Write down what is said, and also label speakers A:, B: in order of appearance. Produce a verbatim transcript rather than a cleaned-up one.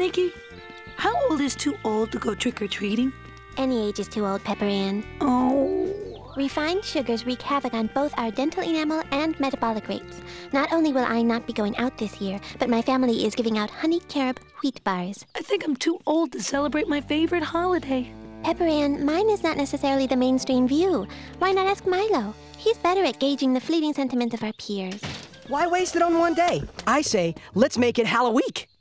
A: Nikki, how old is too old to go trick-or-treating?
B: Any age is too old, Pepper Ann.
A: Oh.
B: Refined sugars wreak havoc on both our dental enamel and metabolic rates. Not only will I not be going out this year, but my family is giving out honey carob wheat bars.
A: I think I'm too old to celebrate my favorite holiday.
B: Pepper Ann, mine is not necessarily the mainstream view. Why not ask Milo? He's better at gauging the fleeting sentiments of our peers.
C: Why waste it on one day? I say, let's make it Halloweek.